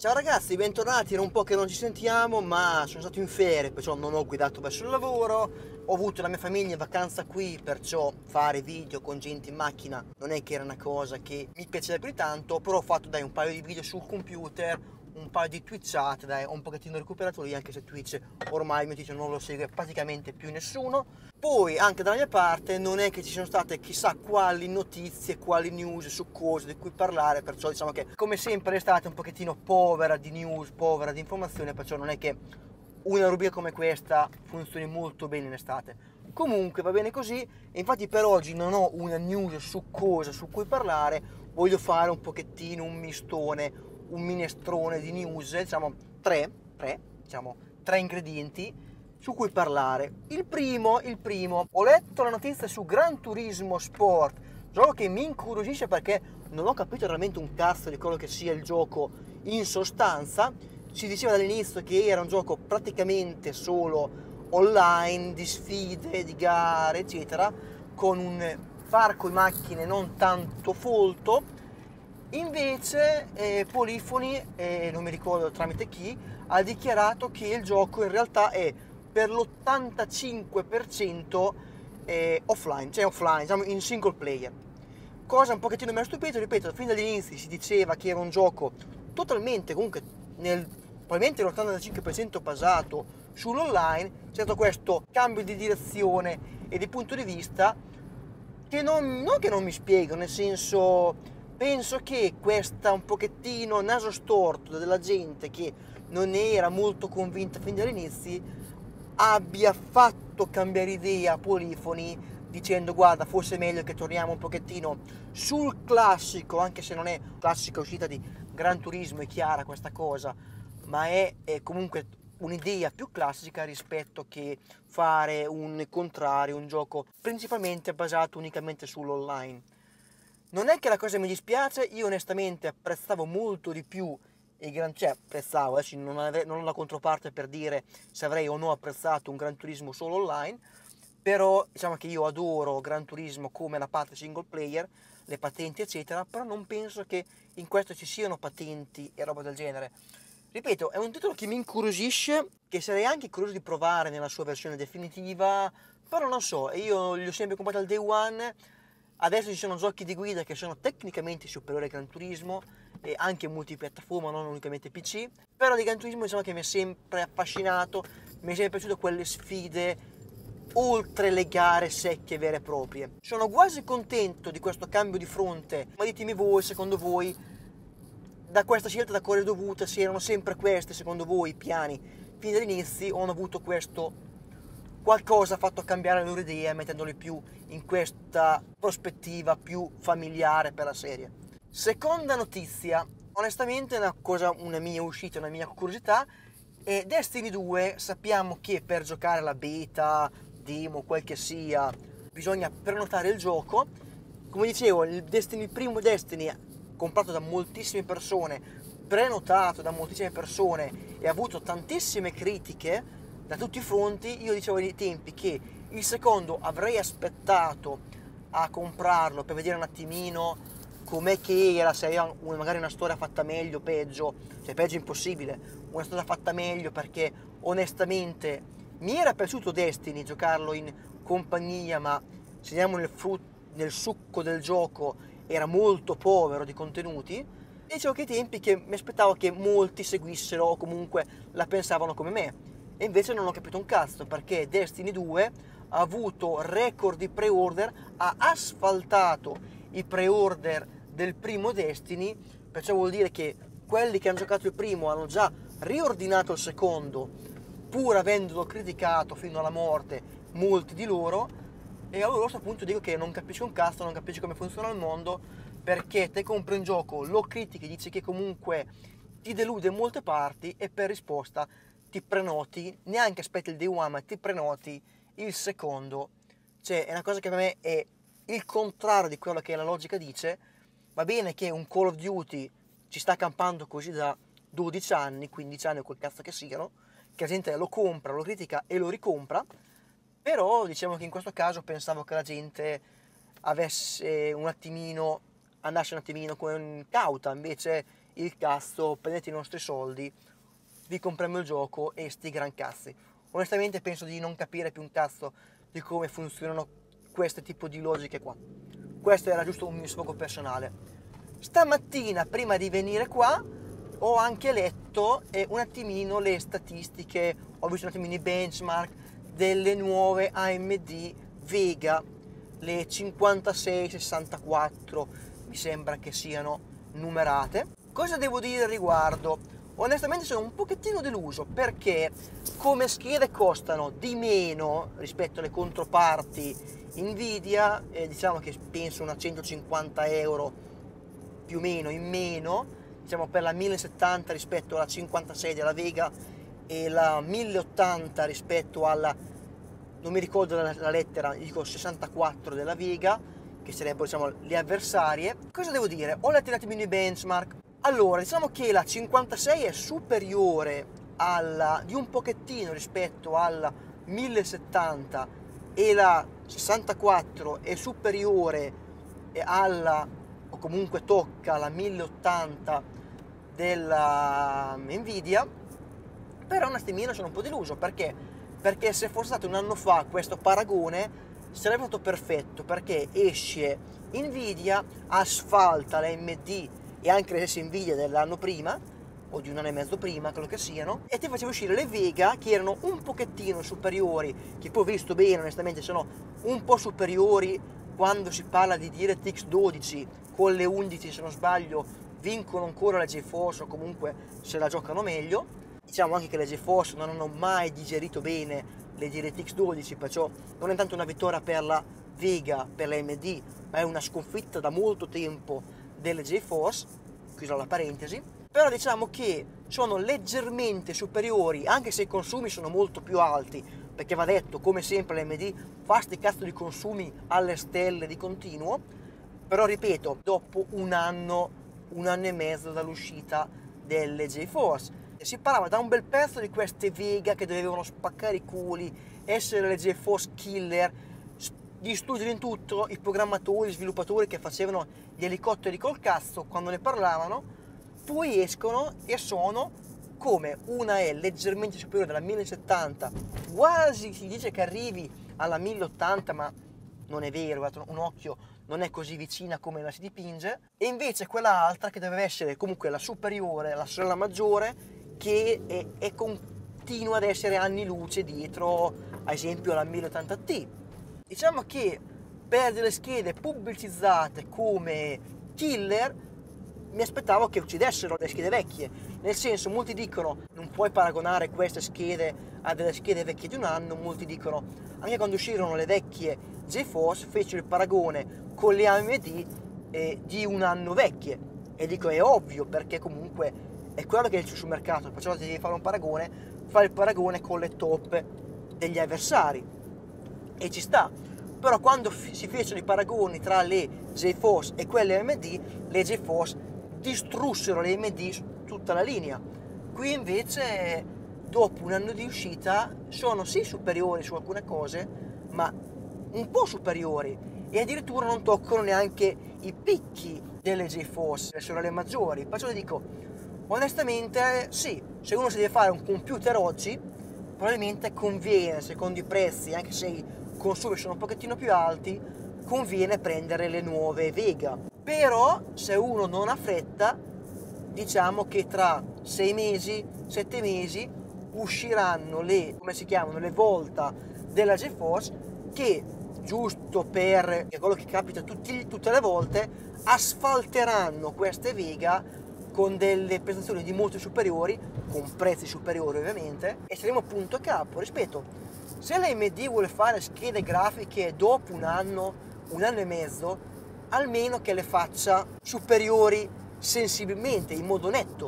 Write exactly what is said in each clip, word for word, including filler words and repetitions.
Ciao ragazzi, bentornati, era un po' che non ci sentiamo, ma sono stato in ferie, perciò non ho guidato verso il lavoro, ho avuto la mia famiglia in vacanza qui, perciò fare video con gente in macchina non è che era una cosa che mi piaceva più di tanto, però ho fatto dai un paio di video sul computer, un paio di twitchate, dai, ho un pochettino recuperato lì, anche se Twitch ormai il mio titolo non lo segue praticamente più nessuno. Poi anche dalla mia parte non è che ci sono state chissà quali notizie, quali news su cose di cui parlare, perciò diciamo che come sempre l'estate è un pochettino povera di news, povera di informazioni, perciò non è che una rubrica come questa funzioni molto bene in estate. Comunque va bene così, e infatti per oggi non ho una news su cosa su cui parlare, voglio fare un pochettino un mistone, un minestrone di news, diciamo tre, tre, diciamo tre ingredienti su cui parlare. Il primo, il primo, ho letto la notizia su Gran Turismo Sport, gioco che mi incuriosisce perché non ho capito realmente un cazzo di quello che sia il gioco in sostanza. Si diceva dall'inizio che era un gioco praticamente solo online, di sfide, di gare, eccetera, con un parco di macchine non tanto folto. Invece eh, Polifoni, eh, non mi ricordo tramite chi, ha dichiarato che il gioco in realtà è per l'ottantacinque per cento eh, offline, cioè offline, diciamo in single player. Cosa un pochettino mi ha stupito, ripeto, fin dall'inizio si diceva che era un gioco totalmente, comunque, nel, probabilmente l'ottantacinque per cento basato sull'online. C'è stato questo cambio di direzione e di punto di vista che non, non che non mi spiego, nel senso, penso che questa un pochettino naso storto della gente che non era molto convinta fin dall'inizio abbia fatto cambiare idea a Polifoni, dicendo guarda, forse è meglio che torniamo un pochettino sul classico, anche se non è classica uscita di Gran Turismo, è chiara questa cosa, ma è, è comunque un'idea più classica rispetto che fare un contrario, un gioco principalmente basato unicamente sull'online. Non è che la cosa mi dispiace, io onestamente apprezzavo molto di più il Gran, cioè apprezzavo, adesso non, avrei, non ho la controparte per dire se avrei o no apprezzato un Gran Turismo solo online, però diciamo che io adoro Gran Turismo come la parte single player, le patenti eccetera, però non penso che in questo ci siano patenti e roba del genere. Ripeto, è un titolo che mi incuriosisce, che sarei anche curioso di provare nella sua versione definitiva, però non so, io li ho sempre comprati al day one. Adesso ci sono giochi di guida che sono tecnicamente superiori a Gran Turismo e anche multipiattaforma, non unicamente P C, però di Gran Turismo diciamo che mi è sempre affascinato, mi è sempre piaciuto quelle sfide oltre le gare secche vere e proprie. Sono quasi contento di questo cambio di fronte, ma ditemi voi, secondo voi, da questa scelta da cosa è dovuta, se erano sempre questi secondo voi i piani fin dall'inizio o hanno avuto questo qualcosa ha fatto cambiare le loro idee mettendoli più in questa prospettiva più familiare per la serie. Seconda notizia, onestamente è una cosa, una mia uscita, una mia curiosità, e Destiny due sappiamo che per giocare la beta, demo, quel che sia, bisogna prenotare il gioco. Come dicevo, il Destiny, il primo Destiny comprato da moltissime persone, prenotato da moltissime persone e ha avuto tantissime critiche da tutti i fronti. Io dicevo ai tempi che il secondo avrei aspettato a comprarlo per vedere un attimino com'è che era, se era una, magari una storia fatta meglio, peggio, cioè peggio impossibile, una storia fatta meglio, perché onestamente mi era piaciuto Destiny, giocarlo in compagnia, ma se andiamo nel, frutto, nel succo del gioco era molto povero di contenuti. E dicevo che ai tempi che mi aspettavo che molti seguissero o comunque la pensavano come me. E invece non ho capito un cazzo, perché Destiny due ha avuto record di pre-order, ha asfaltato i pre-order del primo Destiny, perciò vuol dire che quelli che hanno giocato il primo hanno già riordinato il secondo, pur avendolo criticato fino alla morte molti di loro. E allora a questo punto dico che non capisci un cazzo, non capisci come funziona il mondo, perché te compri un gioco, lo critichi, dici che comunque ti delude in molte parti e per risposta ti prenoti, neanche aspetti il day one, ma ti prenoti il secondo. Cioè è una cosa che per me è il contrario di quello che la logica dice. Va bene che un Call of Duty ci sta campando così da dodici anni, quindici anni o quel cazzo che siano, che la gente lo compra, lo critica e lo ricompra, però diciamo che in questo caso pensavo che la gente avesse un attimino, andasse un attimino con cauta, invece il cazzo, prendete i nostri soldi, vi compriamo il gioco e sti gran cazzi. Onestamente penso di non capire più un cazzo di come funzionano questo tipo di logiche qua. Questo era giusto un mio sfogo personale. Stamattina, prima di venire qua, ho anche letto eh, un attimino le statistiche, ho visto un attimino i benchmark delle nuove A M D Vega, le cinquantasei sessantaquattro, mi sembra che siano numerate. Cosa devo dire al riguardo? Onestamente sono un pochettino deluso, perché come schede costano di meno rispetto alle controparti Nvidia, eh, diciamo che penso una centocinquanta euro più o meno in meno, diciamo per la mille settanta rispetto alla cinquantasei della Vega e la mille ottanta rispetto alla, non mi ricordo la, la lettera, dico sessantaquattro della Vega, che sarebbero, diciamo, le avversarie. Cosa devo dire? Ho letto un attimino i benchmark. Allora, diciamo che la cinquantasei è superiore alla, di un pochettino rispetto alla mille settanta, e la sessantaquattro è superiore alla, o comunque tocca la mille ottanta della Nvidia. Però un attimino sono un po' deluso, perché? Perché se fosse stato un anno fa questo paragone sarebbe stato perfetto, perché esce Nvidia, asfalta la A M D e anche le stesse Nvidia dell'anno prima, o di un anno e mezzo prima, quello che siano, e ti faceva uscire le Vega che erano un pochettino superiori, che poi ho visto bene, onestamente sono un po' superiori quando si parla di DirectX dodici, con le undici se non sbaglio vincono ancora la GeForce, o comunque se la giocano meglio. Diciamo anche che le GeForce non hanno mai digerito bene le DirectX dodici, perciò non è tanto una vittoria per la Vega, per la A M D, ma è una sconfitta da molto tempo delle GeForce, chiusa la parentesi. Però diciamo che sono leggermente superiori, anche se i consumi sono molto più alti, perché va detto, come sempre l'A M D fa sti cazzo di consumi alle stelle di continuo. Però ripeto, dopo un anno, un anno e mezzo dall'uscita delle GeForce, si parlava da un bel pezzo di queste Vega che dovevano spaccare i culi, essere le GeForce killer, distruggere in tutto i programmatori, gli sviluppatori che facevano gli elicotteri col cazzo quando ne parlavano. Poi escono e sono come una è leggermente superiore della mille settanta, quasi si dice che arrivi alla mille ottanta, ma non è vero, guardate, un occhio, non è così vicina come la si dipinge, e invece quella altra che deve essere comunque la superiore, la sorella maggiore, che è, è continua ad essere anni luce dietro, ad esempio, alla mille ottanta Ti. Diciamo che per delle schede pubblicizzate come killer mi aspettavo che uccidessero le schede vecchie, nel senso, molti dicono non puoi paragonare queste schede a delle schede vecchie di un anno, molti dicono anche quando uscirono le vecchie GeForce fecero il paragone con le A M D eh, di un anno vecchie, e dico è ovvio, perché comunque è quello che c'è sul mercato, perciò se devi fare un paragone, fai il paragone con le top degli avversari e ci sta. Però quando f- si fecero i paragoni tra le GeForce e quelle A M D, le GeForce distrussero le A M D su tutta la linea. Qui invece, dopo un anno di uscita, sono sì superiori su alcune cose, ma un po' superiori, e addirittura non toccano neanche i picchi delle GeForce, le sorelle maggiori. Perciò dico, onestamente, sì, se uno si deve fare un computer oggi, probabilmente conviene, secondo i prezzi, anche se i consumi sono un pochettino più alti, conviene prendere le nuove Vega. Però se uno non ha fretta, diciamo che tra sei mesi, sette mesi usciranno le, come si chiamano, le Volta della GeForce, che giusto per quello che capita tutti, tutte le volte, asfalteranno queste Vega con delle prestazioni di molto superiori, con prezzi superiori ovviamente, e saremo punto a capo. Rispetto, se l'A M D vuole fare schede grafiche dopo un anno, un anno e mezzo, almeno che le faccia superiori sensibilmente, in modo netto.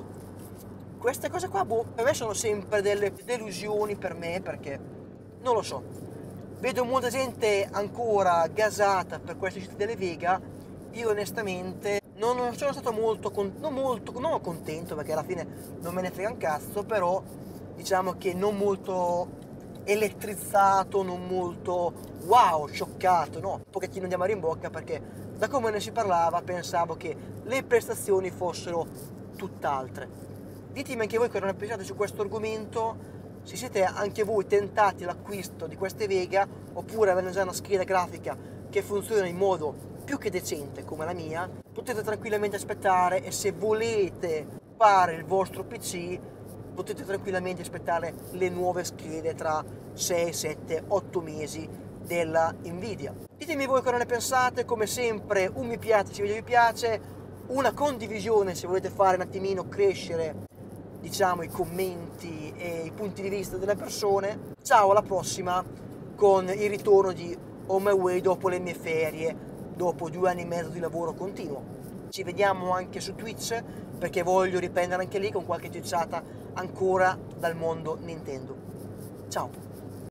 Queste cose qua, boh, per me sono sempre delle delusioni per me, perché non lo so. Vedo molta gente ancora gasata per queste uscite delle Vega. Io onestamente non, non sono stato molto, non molto, non contento, perché alla fine non me ne frega un cazzo, però diciamo che non molto elettrizzato, non molto wow, scioccato, no, un pochettino di amaro in bocca, perché da come ne si parlava pensavo che le prestazioni fossero tutt'altre. Ditemi anche voi cosa ne pensate su questo argomento, se siete anche voi tentati all'acquisto di queste Vega, oppure avete già una scheda grafica che funziona in modo più che decente come la mia, potete tranquillamente aspettare, e se volete fare il vostro P C potete tranquillamente aspettare le nuove schede tra sei, sette, otto mesi della Nvidia. Ditemi voi cosa ne pensate, come sempre un mi piace se il video vi piace, una condivisione se volete fare un attimino crescere, diciamo, i commenti e i punti di vista delle persone. Ciao, alla prossima con il ritorno di On My Way dopo le mie ferie, dopo due anni e mezzo di lavoro continuo. Ci vediamo anche su Twitch, perché voglio riprendere anche lì con qualche twitchata ancora dal mondo Nintendo. Ciao!